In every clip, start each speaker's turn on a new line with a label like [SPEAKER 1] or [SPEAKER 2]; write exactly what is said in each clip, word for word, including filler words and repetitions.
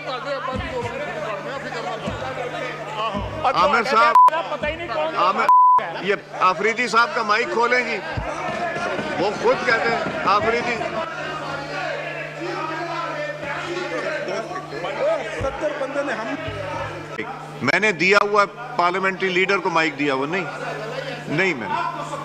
[SPEAKER 1] आमिर साहब, आमिर ये आफरीदी साहब का माइक खोलेंगी, वो खुद कहते हैं आफरीदी। सत्तर बंदे ने हम मैंने दिया हुआ पार्लियामेंट्री लीडर को माइक दिया हुआ नहीं नहीं मैंने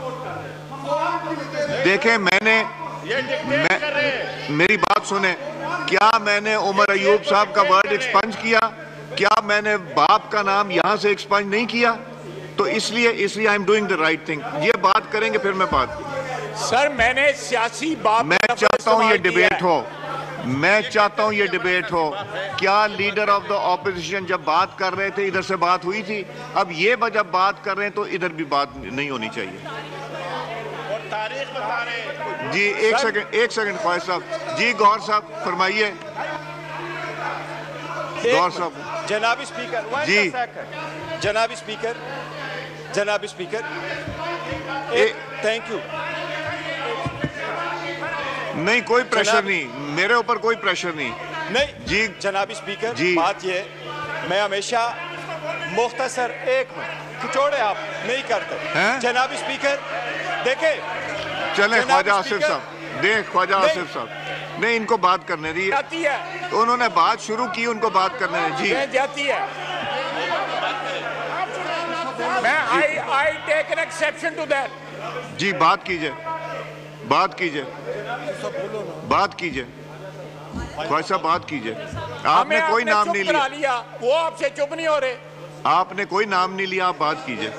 [SPEAKER 1] देखें मैंने मैं, मेरी बात सुने, क्या मैंने उमर अयूब साहब का वर्ड एक्सपंज किया? क्या मैंने बाप का नाम यहां से एक्सपंज नहीं किया? तो इसलिए इसलिए I am doing the right thing. ये बात करेंगे फिर मैं बात
[SPEAKER 2] सर मैंने सियासी बात
[SPEAKER 1] मैं चाहता हूं ये डिबेट हो मैं चाहता हूं ये डिबेट हो। क्या लीडर ऑफ द ऑपोजिशन जब बात कर रहे थे इधर से बात हुई थी? अब ये जब बात कर रहे हैं तो इधर भी बात नहीं होनी चाहिए।
[SPEAKER 3] और तारीख बता रहे
[SPEAKER 1] जी एक सेकंड एक सेकंड ख्वाहिश साहब जी, गौर साहब फरमाइए। गौर साहब।
[SPEAKER 4] जनाब स्पीकर
[SPEAKER 1] जी
[SPEAKER 4] जनाब स्पीकर जनाब स्पीकर थैंक यू।
[SPEAKER 1] नहीं कोई प्रेशर नहीं, मेरे ऊपर कोई प्रेशर नहीं।
[SPEAKER 4] नहीं
[SPEAKER 1] जी
[SPEAKER 4] जनाब स्पीकर
[SPEAKER 1] जी
[SPEAKER 4] बात ये, मैं हमेशा मुख्तसर एक मिनट खिचौड़े आप नहीं करते
[SPEAKER 1] हैं?
[SPEAKER 4] जनाब स्पीकर देखे
[SPEAKER 1] चले ख्वाजा आसिफ साहब, देख ख्वाजा आसिफ साहब नहीं, इनको बात करने दी
[SPEAKER 2] जाती है,
[SPEAKER 1] तो उन्होंने बात शुरू की, उनको बात करने दी। जी
[SPEAKER 2] जाती है। मैं I I take an exception to that.
[SPEAKER 1] जी बात कीजिए बात कीजिए बात कीजिए ख्वाजा साहब बात कीजिए। आपने कोई नाम नहीं लिया,
[SPEAKER 2] लिया, वो आपसे चुप नहीं हो रहे।
[SPEAKER 1] आपने कोई नाम नहीं लिया, आप बात कीजिए।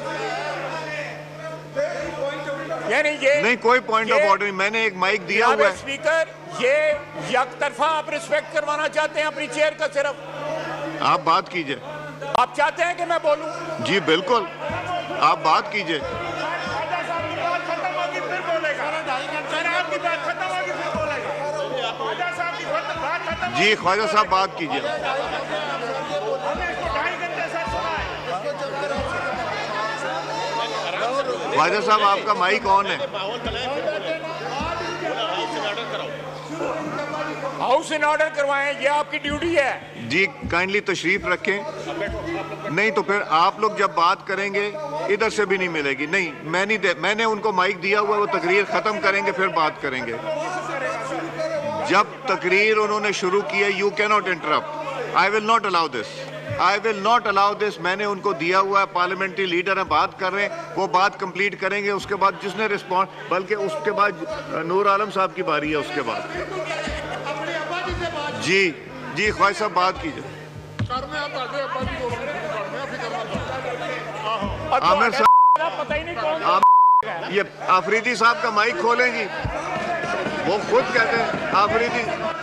[SPEAKER 2] यानी ये
[SPEAKER 1] नहीं कोई पॉइंट ऑफ ऑर्डर नहीं, मैंने एक माइक दिया हुआ है।
[SPEAKER 2] स्पीकर ये यकतरफा आप रिस्पेक्ट करवाना चाहते हैं अपनी चेयर का सिर्फ।
[SPEAKER 1] आप बात कीजिए।
[SPEAKER 2] आप चाहते हैं कि मैं बोलूं? जी
[SPEAKER 1] बिल्कुल, आप बात कीजिए। जी ख्वाजा साहब बात कीजिए। ख्वाजा साहब आपका माइक ऑन है।
[SPEAKER 2] हाउस इन ऑर्डर करवाएं, ये आपकी ड्यूटी है।
[SPEAKER 1] जी काइंडली तशरीफ रखें। नहीं तो फिर आप लोग जब बात करेंगे इधर से भी नहीं मिलेगी। नहीं मैं नहीं दे, मैंने उनको माइक दिया हुआ, वो तकरीर खत्म करेंगे फिर बात करेंगे। जब तकरीर उन्होंने शुरू की है, you can not interrupt. I will not allow this I will not allow this. मैंने उनको दिया हुआ है, पार्लियामेंट्री लीडर है, बात कर रहे हैं, वो बात कंप्लीट करेंगे। उसके बाद जिसने रिस्पॉन्स, बल्कि उसके बाद नूर आलम साहब की बारी है। उसके बाद जी जी ख्वाजा साहब बात कीजिए। आमिर साहब
[SPEAKER 2] पता ही नहीं कौन
[SPEAKER 1] ये आफरीदी साहब का माइक खोलेंगी, वो खुद कहते हैं आफरीदी।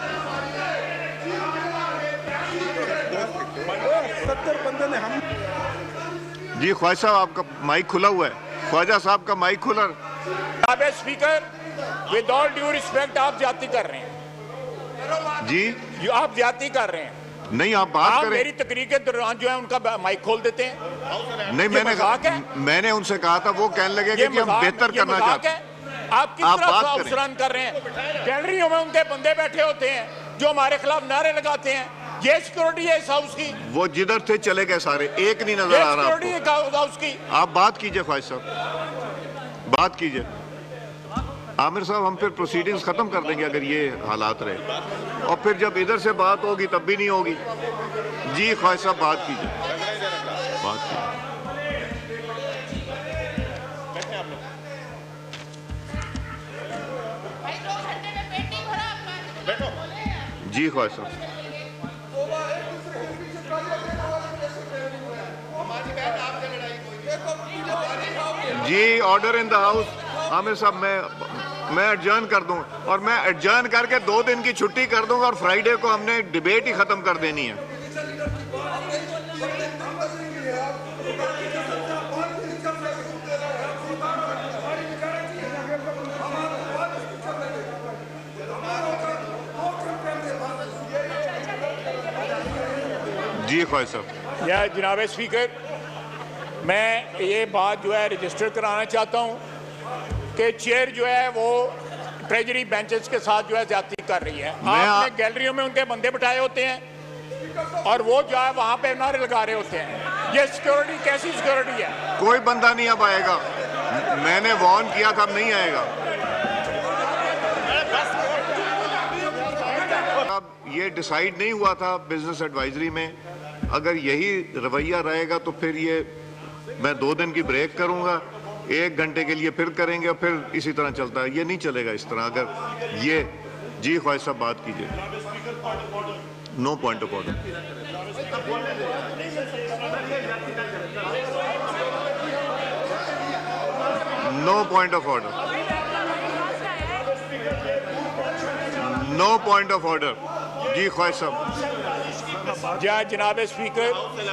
[SPEAKER 1] सत्तर बंदे ने हम जी ख्वाजा साहब आपका माइक खुला हुआ है। ख्वाजा साहब का माइक खुला।
[SPEAKER 2] Speaker with all due respect आप जाती कर रहे हैं
[SPEAKER 1] जी,
[SPEAKER 2] आप जाती कर रहे हैं।
[SPEAKER 1] नहीं आप बात
[SPEAKER 2] आप
[SPEAKER 1] करें।
[SPEAKER 2] मेरी तकरीर के दौरान जो है उनका माइक खोल देते हैं।
[SPEAKER 1] नहीं मैंने मैंने उनसे कहा था, वो कहने लगे कि हम बेहतर करना चाहते हैं।
[SPEAKER 2] आप किस तरह से हाउस रन कर रहे हैं? गैलरियों में उनके बंदे बैठे होते हैं जो हमारे खिलाफ नारे लगाते हैं। ये सिक्योरिटी है इस हाउस की।
[SPEAKER 1] वो जिधर थे चले गए सारे, एक नहीं नजर आ रहा
[SPEAKER 2] आपको। हाउस की
[SPEAKER 1] आप बात कीजिए ख्वाजा साहब, बात कीजिए। आमिर साहब हम फिर प्रोसीडिंग्स खत्म कर देंगे अगर ये हालात रहे, और फिर जब इधर से बात होगी तब भी नहीं होगी। जी ख्वाजा साहब बात कीजिए बात कीजिए। जी ख्वाजा साहब जी order in the house. Aamir साहब मैं मैं एडजर्न कर दूं, और मैं एडजर्न करके दो दिन की छुट्टी कर दूंगा, और फ्राइडे को हमने डिबेट ही खत्म कर देनी है। जी ख्वाजा साहब।
[SPEAKER 2] या जनाब स्पीकर, मैं ये बात जो है रजिस्टर कराना चाहता हूँ कि चेयर जो है वो ट्रेजरी बेंचेस के साथ जो है ज्यादती कर रही है। आपने गैलरियों में उनके बंदे बिठाए होते हैं और वो जो है वहां पे नारे लगा रहे होते हैं। ये सिक्योरिटी कैसी सिक्योरिटी है?
[SPEAKER 1] कोई बंदा नहीं अब आएगा, मैंने वार्न किया था, अब नहीं आएगा। अब ये डिसाइड नहीं हुआ था बिजनेस एडवाइजरी में, अगर यही रवैया रहेगा तो फिर ये मैं दो दिन की ब्रेक करूंगा, एक घंटे के लिए फिर करेंगे और फिर इसी तरह चलता है। ये नहीं चलेगा इस तरह। अगर ये जी ख्वाहिश साहब बात कीजिए। No point of order. No point of order. No point of order. जी ख्वाहिश साहब।
[SPEAKER 2] जय जनाब स्पीकर,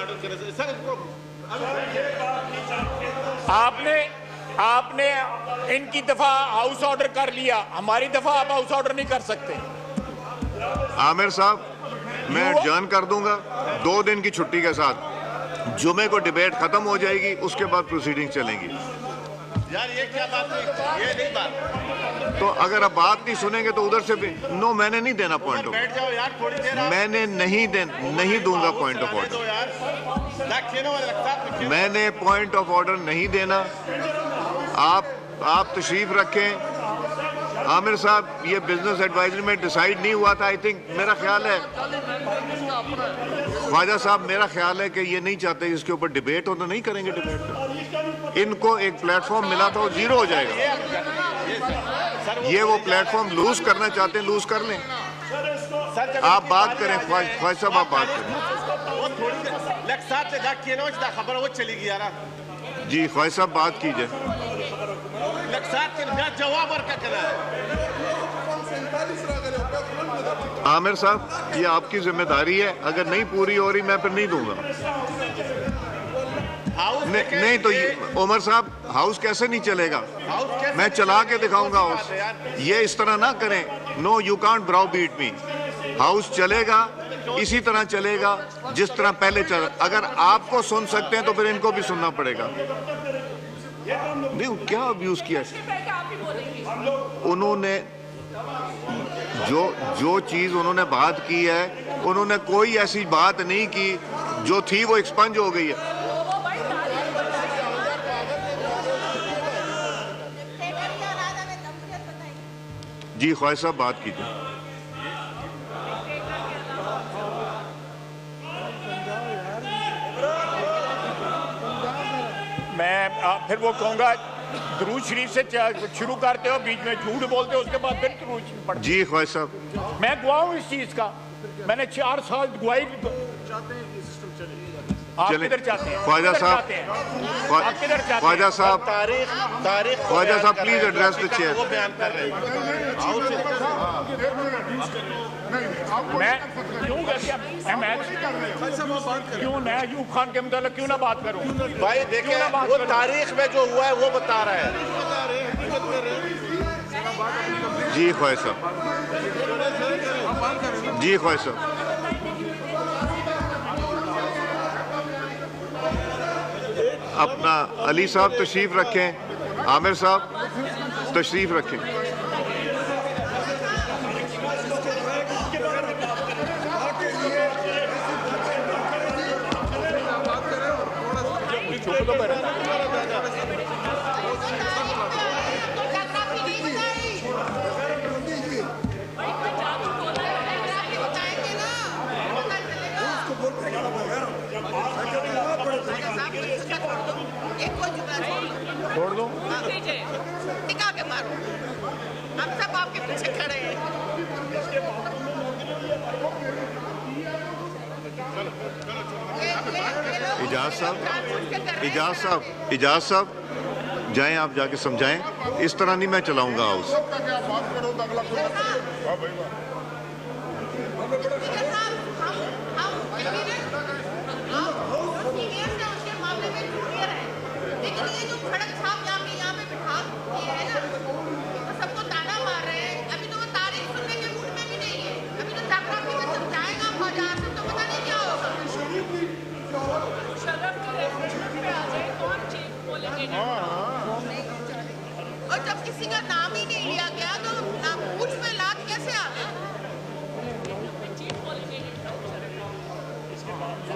[SPEAKER 2] आपने आपने इनकी दफा हाउस ऑर्डर कर लिया, हमारी दफा आप हाउस ऑर्डर नहीं कर सकते।
[SPEAKER 1] आमिर साहब, मैं एडजर्न कर दूंगा दो दिन की छुट्टी के साथ। जुमे को डिबेट खत्म हो जाएगी, उसके बाद प्रोसीडिंग चलेंगी।
[SPEAKER 3] यार ये क्या बात है? ये नहीं बात।
[SPEAKER 1] तो अगर आप बात नहीं सुनेंगे तो उधर से भी नो, मैंने नहीं देना पॉइंट ऑफ।
[SPEAKER 3] बैठ जाओ यार थोड़ी देर।
[SPEAKER 1] मैंने नहीं दे नहीं दूंगा पॉइंट ऑफ ऑर्डर। मैंने पॉइंट ऑफ ऑर्डर नहीं देना। आप आप तशरीफ रखें। आमिर साहब, ये बिजनेस एडवाइजरी में डिसाइड नहीं हुआ था। आई थिंक, मेरा ख्याल है ख्वाजा साहब, मेरा ख्याल है कि ये नहीं चाहते इसके ऊपर डिबेट हो, तो नहीं करेंगे डिबेट। इनको एक प्लेटफॉर्म मिला था, वो जीरो हो जाएगा। ये वो प्लेटफॉर्म लूज करना चाहते हैं, लूज कर लें। आप बात करें ख्वाजा साहब, आप बात करें।
[SPEAKER 3] खबर वो चली गई यार।
[SPEAKER 1] जी ख्वाजा साहब, बात कीजिए।
[SPEAKER 3] जवाब और क्या करना है?
[SPEAKER 1] आमिर साहब, ये आपकी जिम्मेदारी है, अगर नहीं पूरी हो रही मैं फिर नहीं दूंगा। नहीं, नहीं तो ये उमर साहब, हाउस कैसे नहीं चलेगा? मैं चला के दिखाऊंगा हाउस। ये इस तरह ना करें। No, you can't bro beat me. House चलेगा, इसी तरह चलेगा जिस तरह पहले चल। अगर आपको सुन सकते हैं तो फिर इनको भी सुनना पड़ेगा। नहीं, क्या अब्यूज किया उन्होंने? जो जो चीज उन्होंने बात की है, उन्होंने कोई ऐसी बात नहीं की जो थी वो एक्सपंज हो गई है। जी ख्वाजा साहब, बात कीजिए।
[SPEAKER 2] मैं आ, फिर वो कहूँगा दुरूद शरीफ से शुरू करते हो, बीच में झूठ बोलते हो, उसके बाद फिर दुरूद शरीफ पढ़ते हो।
[SPEAKER 1] जी ख्वाजा साहब,
[SPEAKER 2] मैं गवाह हूँ इस चीज का। मैंने चार साल गवाही। आप किधर चाहते हैं?
[SPEAKER 1] ख्वाजा साहब,
[SPEAKER 2] आप किधर चाहते हैं?
[SPEAKER 1] ख्वाजा साहब,
[SPEAKER 3] तारीख तारीख
[SPEAKER 1] Khwaja Sahab, please address the chair.
[SPEAKER 3] वो बयान कर रहे
[SPEAKER 2] मैं क्यों मैं मैं क्यों मैं यूब खान के मुताबिक क्यों ना बात करूं?
[SPEAKER 3] भाई देखिए, वो तारीख में जो हुआ है वो बता रहा है।
[SPEAKER 1] जी ख्वाजा साहब, जी ख्वाजा साहब। अपना अली साहब तशरीफ रखें। आमिर साहब तशरीफ रखें।
[SPEAKER 2] छोड़ दो,
[SPEAKER 5] टिका के मारो। हम सब आपके पीछे खड़े हैं।
[SPEAKER 1] इजाज साहब, इजाज साहब, इजाज साहब, जाएं आप, जाके समझाएं। इस तरह नहीं मैं चलाऊंगा हाउस।
[SPEAKER 5] और जब किसी का नाम